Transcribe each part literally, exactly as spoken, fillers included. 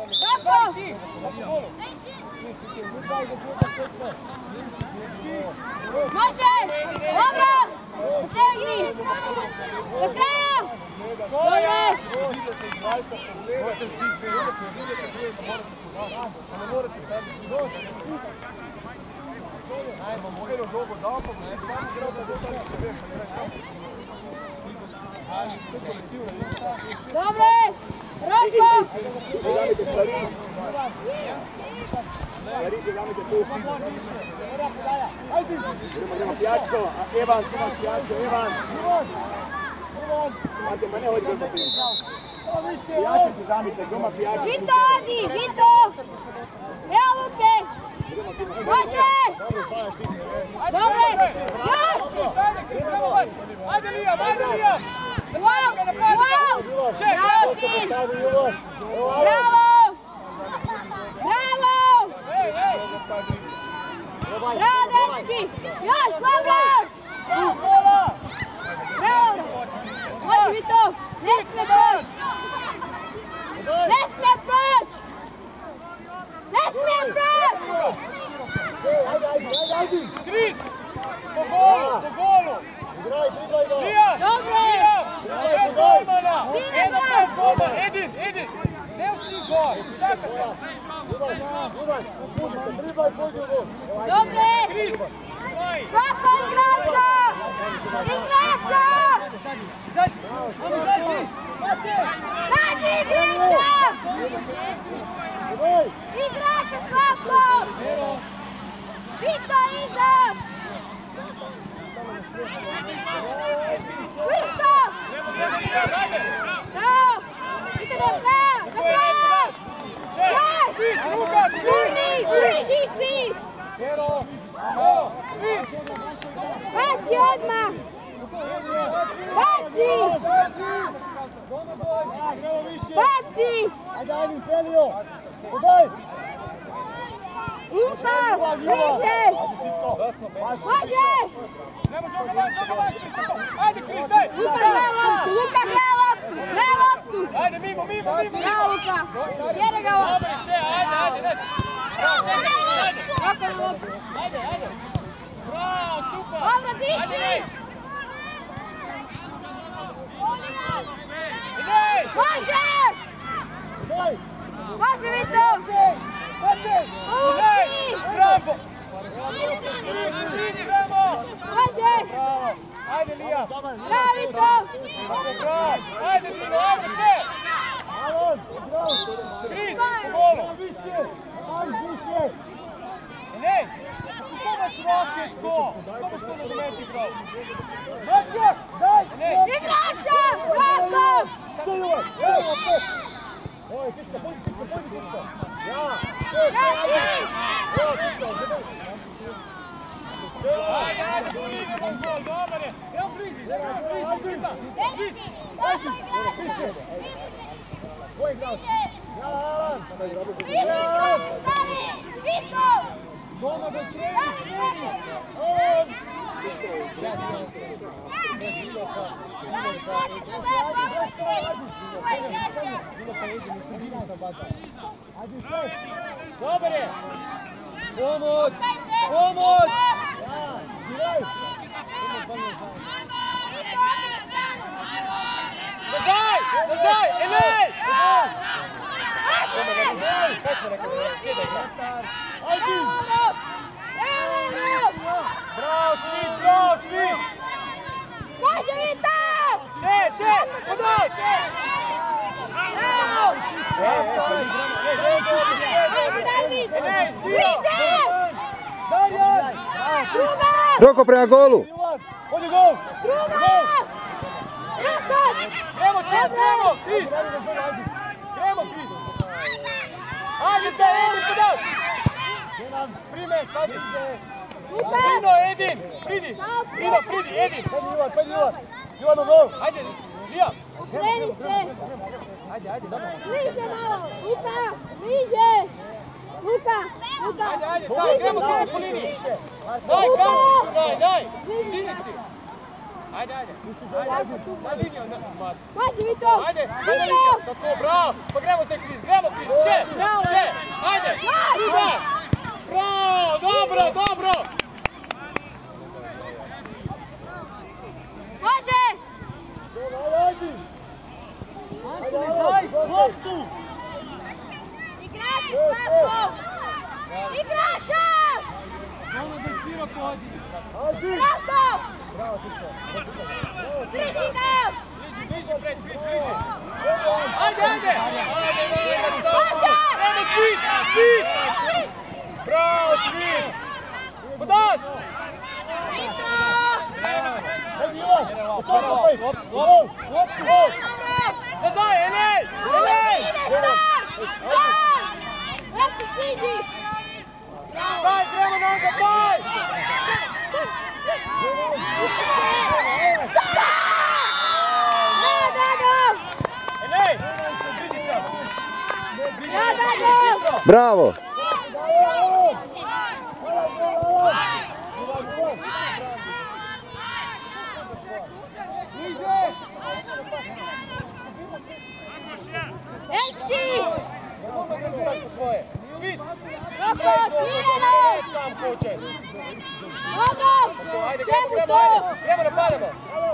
Kako? Može! Dobro! Tegni! Do kraja! Dobre! Morate svi izgledati, vidjeti gdje morate podati. Ne morate sad doći. Ajmo, mojero žogo dao, pa ne sam se da dođe se veša, ne sam. Ali to kolektivno je. Dobre! Roko! Jariće, zamite tu. Ajde! Idemo pijačko, Evan, ti imaš pijačko, Evan. Ajde, pa ne hođi do zaprijed. Pijačko se zamite, doma pijačko. Vito, Adi, Vito! Evo Luke! Može! Dobre! Još! Ajde Lijam, ajde Lijam! Wow! Wow! Bravo, Tin! Bravo! Bravo! Bravo, dečki! Još, Slobodan! Bravo! Može Vito! Ne smije proći! Ne smije proći! Ne smije proći! Ajde, ajde, ajde, ajde! Kris! Po golu, po golu! Igraj, igraj ga! Lijam! Dobre! Lijam golmana! Idemo! Jedno pet golmana! Edin, Edin! Ne usi gol! Čakate! Ivan, Ivan, upuži se, dribaj, pođi u gol! Dobre! Kris! Svako igrača! Igrača! Nađi igrača! Igrača svako! Vito iza! Kristo! Bravo! Vito do kraja! Do kraja! Još! Gurni! Gurni žisti! Baci odmah! Baci! Baci! Ajde, ajde, Pelio! Podaj! Luka! Bliže! Može! Ne može ogovaći, ogovaći! Ajde Kris, daj! Luka gleda loptu! Luka gleda loptu! Gleda loptu! Ajde, mimo, mimo, mimo! Bravo Luka! Jere ga loptu! Dobre, še, ajde, ajde, daj! Kako je loptu? Ajde, ajde! Bravo, super! Dobro, diši! Idej! Može! Može Vito! Uci! Bravo! Može! Bravo! Ajde, Lija! Bravo Vito! Bravo! Ajde, Lija, ajde, še! Kris, po golu! Više! Ajde, više! Ne! Kako baš raketko? Kako baš to da ne igrao? Mačak, daj! Igrača! Roko! Stojova! Evo opet! Oj, Kristo, pođi, Kristo, pođi, Kristo! Ja! Reci! Evo, Kristo, gledaj! Ajde, ajde, tu idemo u gol, dobar je! Evo bliži, bliži, bliži! Više! Ko igraš? Ja, Alan! Bliži igrača stavi! Vito! Doma do treni, treni! Alan! Dobar je! Pomoć! Pomoć! Držaj! Držaj! Enej! Bravo svi! Bravo svi! Može Vito! Še! Še! Podaj! Bravo! Ajde Darvin! Bliže! Druga! Roko prema golu! Odi gol! Druga! Roko! Gremo, čas, gremo! Kris! Gremo, Kris! Ajde, staj, Edin, podaj! Prime, stazi! Luka! Ino, Edin! Pridi! Ino, pridi, Edin! Pedi Ivan, pedi Ivan! Ivan u gol! Ajde, Lija! Okreni se! Ajde, ajde, dobro! Bliže malo! Luka! Bliže! Luka! Luka! Ajde, ajde, daj, gremo tu po liniji! Daj, kančiću, daj, daj! Stini si! Ajde, ajde. Na liniju, na mat. Može, Vito! Ajde, na liniju. Tako, bravo. Pa gremo te Kris, gremo Kris. Še, še. Ajde. Bravo, bravo, dobro, dobro. Može! Daj, loptu! Igrači, svako! Igrača! Ono da široko odi. Svako! Drži ga! Bliži, bliži, pred, svi, bliži. Ajde, ajde. Ajde, ajde, Može! ajde, svi, svi. Bravo, svi. Podaš. Vito! Nazaj, Enej! Enej! Ideš sam! Sam! Loptu stiži! Daj, gremo na onda, daj! Da, Dado! Enej! Vidi se! Da, Dado! Bravo! Dečki! Svi! Roko, smireno! Sam hoće! Dobro! Ajde, Čemu gremo, to? ajde! Gremo, napadamo!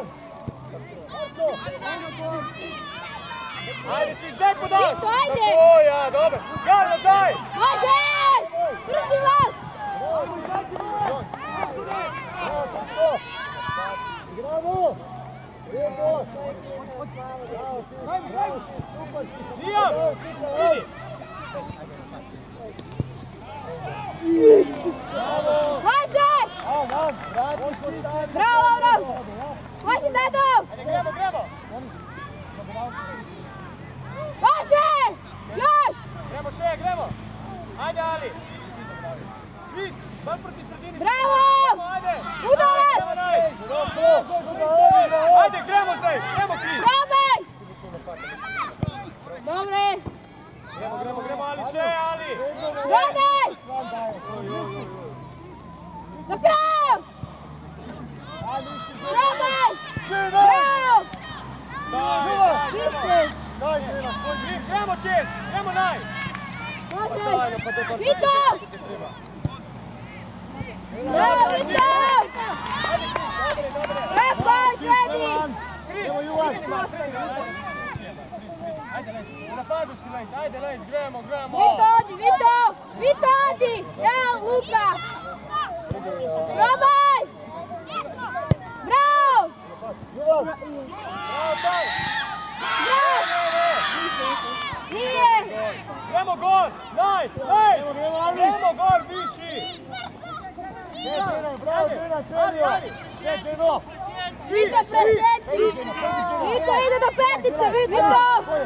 Ajde, svi, daj podaš! Vito, ajde! Tako, ja, dobro! Garno, daj! Može! Brzi vlak! Igramo! Nijam! Vidi! Može! Bravo, dobro! Može, Dado! Ajde, gremo, gremo! Može! Još! Gremo, še, gremo! Ajde, Ali! Svi, baš proti sredini! Bravo! Ajde! Udarac! Ajde, gremo zdaj! Gremo, Kris! Probaj! Dobre! Gremo, gremo, gremo, Ali, še, Ali! Dodaj! Do kraja! Probaj! Bravo! Daj, daj! Vi ste! Kris, gremo, Čes! Gremo, naj! Može! Vito! Bravo, Vito! Probaj, Svedi! Ide tu ostane, Vito! Ajde, Lejs, u napadu si, Lejs, ajde, Lejs, gremo, gremo! Vito, odi, Vito! Vito, odi! Evo, Luka! Probaj! Bravo! Bravo, daj! Bravo! Nije! Gremo, gor! Naj! Lejs! Gremo, gor, viši! Bravo, Dina, trenio! Vito, preseci! Vito, ide do petice, Vito!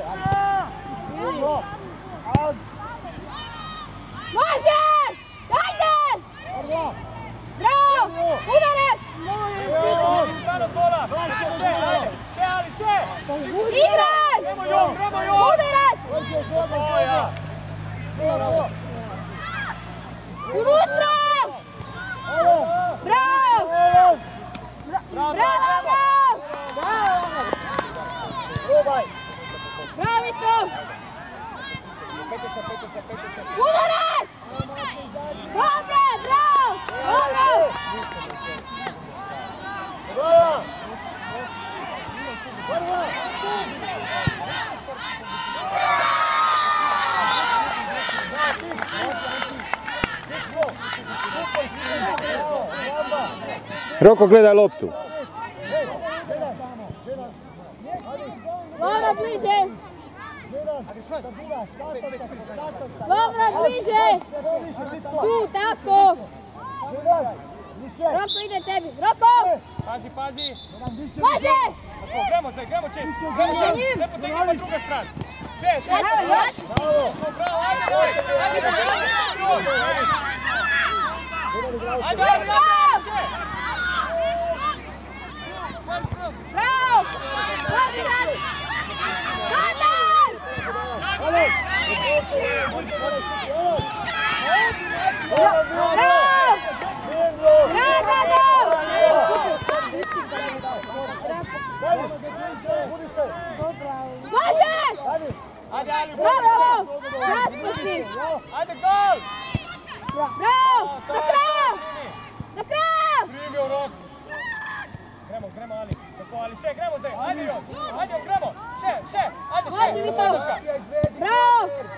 Može! Ajde! Bravo! Udarac! Strano kola! Še, ajde! Še, Ali, še! Igraj! Gremo, Jon, gremo, Jon! Udarac! O, ja! Unutra! Bravo! Bravo! Bravo, Vito! Udarac! Dobro, bravo! Dobro! Roko, gledaj loptu. Dobro, bliže! Dobro, bliže! Tu, tako! Roko, ide tebi! Roko! Pazi, pazi! Može! Tako, gremo, zdaj, gremo, Čes! Gremo, Čes! Ne potegni na druga stran! Čes, Čes! Bravo, još! Bravo, ajde, ajde! Ajde, ajde! Ajde, ajde, ajde! Bravo! Može, Dani! Dodaj! Bravo! Bravo, Dado! Može! Ajde, Ali, Bravo! Raspusti! Ajde, gol! Bravo! Na kraju! Na kraju! Primi u rok. Gremo, gremo, Ali. Tako, Ali, še, gremo zdaj. Ajde, jo. Ajde, gremo. Še, še. Ajde, še. Može, Vito! Bravo!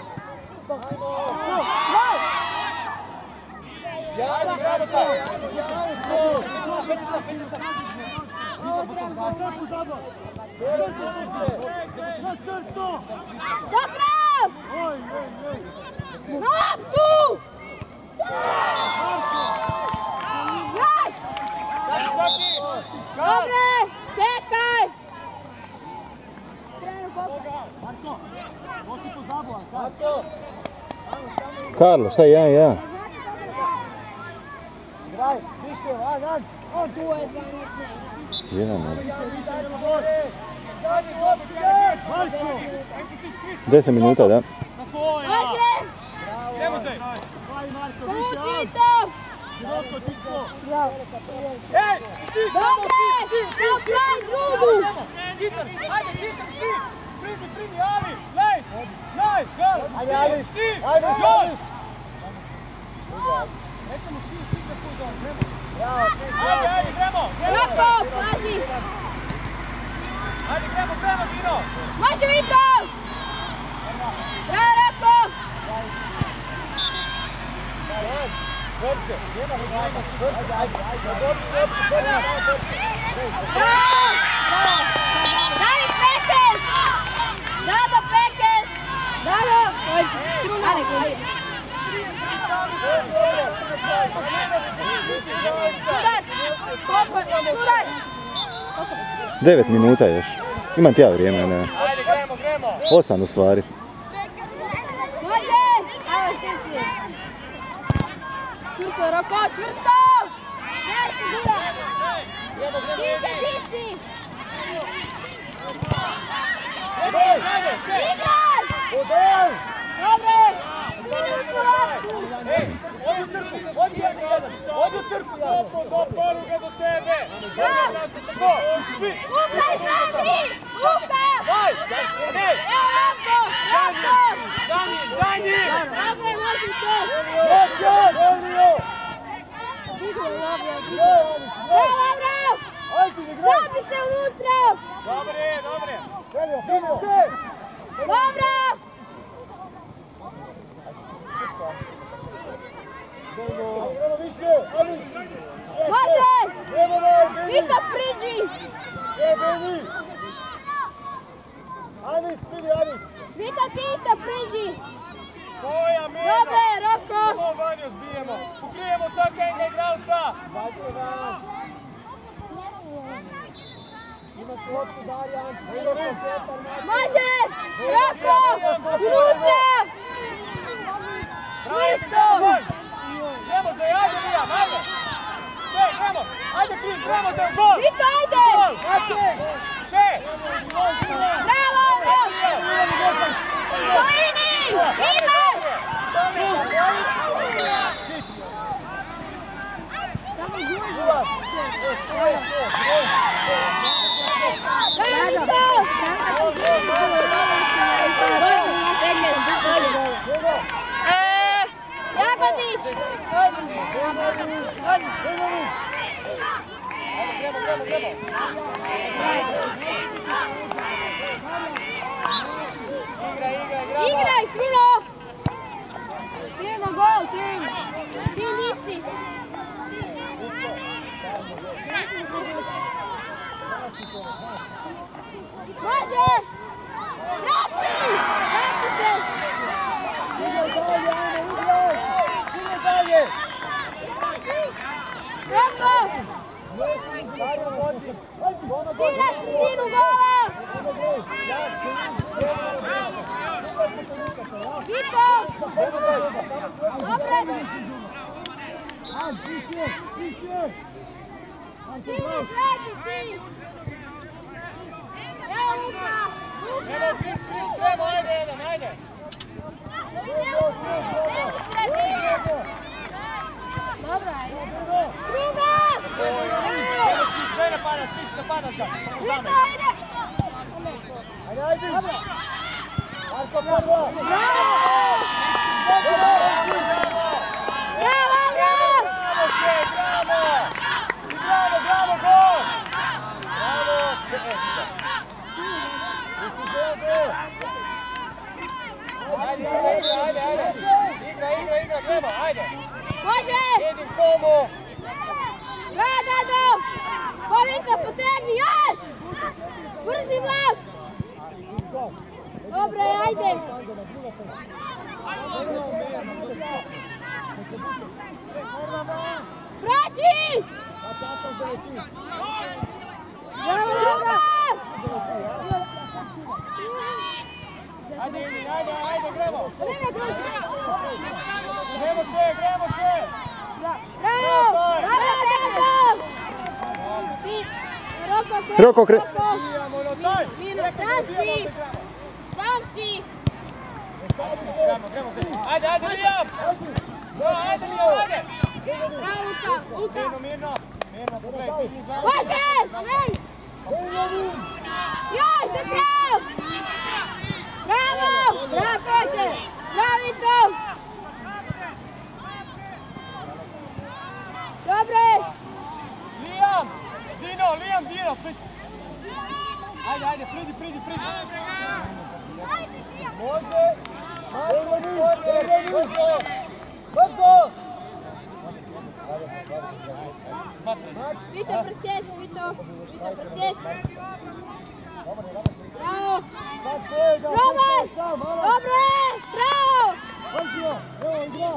Gol! Ja, ajde, gremo to. Peti sam, peti sam. Do kraja! Loptu! Još! Dobre! Čekaj! Karlo, šta je jedan jedan? Jedan, deset minuta, da? Može! Gremo zdaj. Povuci Vito! Ej, si, Dobre! Samo kraj drugu! Hitar, ajde, hitar, si. Pridi, pridi, Ali. Lej, lej, gol. Ajde, Ali. Si, Ajde, gol. Ali. Nećemo svi, svi za fuzon, gremo. Bravo, Ajde, ajde, gremo. Roko, pazi! Ajde, gremo, gremo, Dino. Može Vito! Bravo, Roko! Bravo! David Pekes! Dado Pekes! Dado! Dođi! Ajde, dođi! Sudac! Koliko? Sudac! Devet minuta još. Imam ti ja vrijeme, ne? Ajde, gremo, gremo. Osam u stvari. Može! Evo što slijed. Čvrsto, Roko, čvrsto! Ne se gura! Gremo, gremo, Tiče, idi. ti si! Ajde, ajde, še. Igraj! Udej! Dobre! Mini uspo loptu! Ej, odi u trku, odi jedan jedan. Odi u trku, do, do poluge do sebe. Tako, svi. Luka, izvedi! Luka! Daj, ej. Evo Roko! Roko! Za njim, za njim. Dobre, može to! Roko! Bravo, bravo! Zabi se unutra! Dobre, dobre. Dobro! Idemo više, Ali! Može! Idemo daj, Beni! Vito, priđi! Še, Beni! Anis, pridi, Anis! Vito, ti isto priđi! Koja mena. Dobre, Roko! Ovo vanjo zbijemo. Ukrijemo svaka jedna igralca. Dajte van! Imaš loptu, Darjan! Može! Roko! Unutra! Čvrsto! Gremo zdaj, ajde Lijan, ajde. Še, gremo. Ajde Kris, gremo zdaj u gol. Vito, ajde! Gol. Še. Bravo, Roko! Vojini! Imaš! Samo guži! Bravo, Vito! Dođi, Pekes, dođi. E, Jagodić! Dođi. Dođi. Gremo, gremo, gremo. Igra, igra, igra. Igraj, Kruno! Ti je na gol, ti! Ti nisi! Može! Vrati! Vrati se! Roko! Ti na sredinu gola! Vito! Dobre! Ti ne sveti, ti! Evo Luka! Luka! Evo Kris, Kris, gremo, ajde jedan, ajde. Evo sredinu! Dobro, ajde! Druga! Sve ne pada, svi. napadaš ga. Vito, ide! Ajde, ajde! Marko, prvo! Bravo, bravo! Bravo, še, bravo! Bravo, bravo, gol! Bravo! Ajde, ajde, ajde, ajde! Igra, igra, igra, gremo, ajde! Može! Jedim komu! Bravo, Dado! Povita, potegni, još! Brži vlak! Dobro, ajde! Proći! Bravo, Ljuba! Ajde, Emil, ajde, ajde, gremo! Gremo še, gremo še! Bravo! Bravo, Dado! Mi- Roko, kreni, Roko, kre- Idemo na taj! Minus, sam si! Sam si! Gremo, gremo, gremo! Ajde, ajde, Liam! Ajde, Liam, ajde! Bravo, Luka! Luka! Mirno, mirno! Mirno, pogledaj, ti gledaj! Može! Još, do kraja! Bravo! Bravo, Peter! Bravo, Vito! Dobro je! Liam! Dino, Liam, Dino! pri- Ajde, ajde, pridi, pridi, pridi! Može! Može! Brzo! Brzo! Smatraj! Vito, presjeci, Vito! Vito, presjeci! Bravo! Probaj! Dobro je! Bravo! Evo, igra!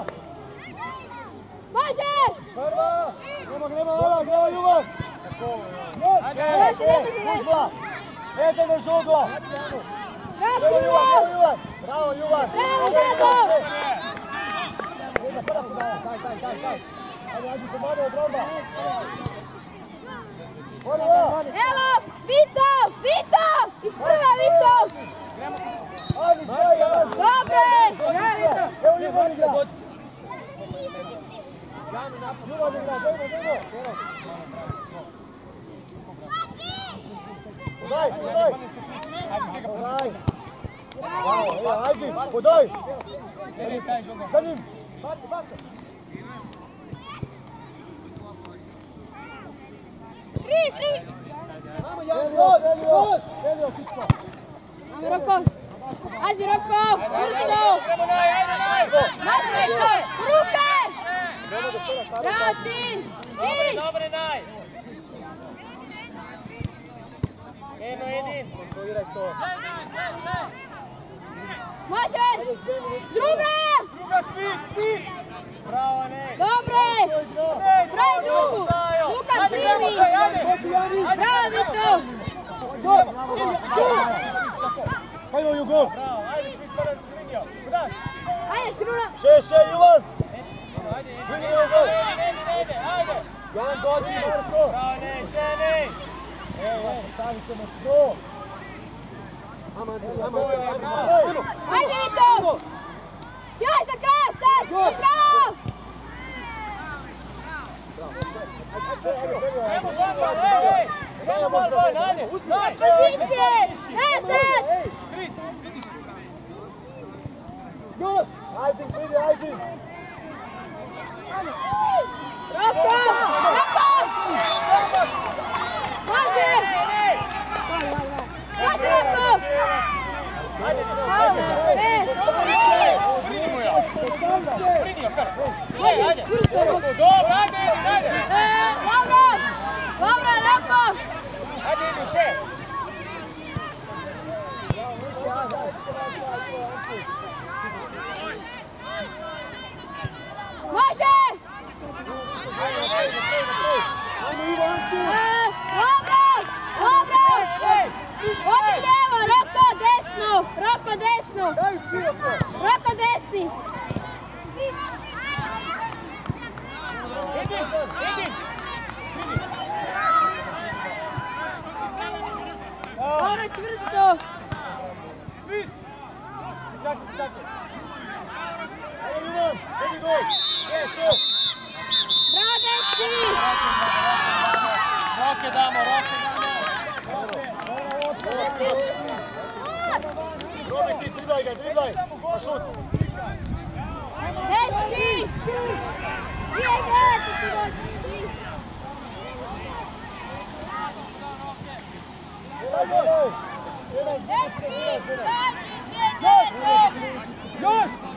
Može! Prva! Gremo, gremo, Ola, gremo, Ljubav! Još idemo za Vito! Užla! Ete do žugla! Bravo, Evo, Ljubav, Ljubav! evo, Ljubav! Bravo, Ljubav! Bravo, Dado! Jedna prva podaja, taj, taj, taj, taj! Ajde, ajde, komando od romba! Evo! Evo! Vito! Vito! Iz prva, Vito! Ajde, stoj, ajde! Dobro je! Evo, Ljubav igra! Ljubav igra, dajmo, dajmo! Podaj, podaj! Podaj! Bravo, evo, ajde, podaj! Za njim! Kris! Elio, Elio! Elio, kisko! Ajmo, Roko! Ajde, Roko! Pusto! Gremo, naj, ajde, naj! Može, Vito! Ruke! Gremo do sada, staro! Bravo, ti! Dobre, Ti! dobre, naj! Eno, Edin! Kontroliraj to! Može! Druga! Druga, svi, svi! Bravo, ne! Dobro je! Bravo, drugu! Luka, primi! Bravo, Vito! Hajmo, Jugo! Bravo, ajde, svi prvi linio! Kudaš? Ajde, kruna! Še, še, Juvan! Ajde, Edin, Edin, Edin, Edin, ajde! Jan, dođi, Marko! Bravo, ne, še, ne! Evo, stavi se na sto! Ajde, Vito! Još do kraja sad! I bravo! Gremo, bol, ej, ej! Gremo, bol, bol, ajde! Naj! Pozicije! Nazad! Kris, vidi se! Još! Ajde, vidi, ajde! Roko! Roko! Može! Može, Roko! Ajde, E! pridimo ja! Pridimo, kar! Može, Ajde! kruto, Roko! Dobro, ajde, Edin, ajde! E, dobro! Dobro, Roko! Ajde, Edin, še! Može! Ajmo, Ivan, tu! E, dobro! Dobro! Odi lijevo, Roko desno! Roko desno! Daj široko! Roko desni! Edin, Edin! Dobro, čvrsto! Svi! Čakaj, čakaj! Ajde, Ivan! Vidi gol! Še, še! Bravo, dečki! Roke damo, roke damo! driblaj ga, driblaj! Pa šut! Dečki! Nije gledajte ti dođi! Dečki! Dođi! Nije gledajte! Još!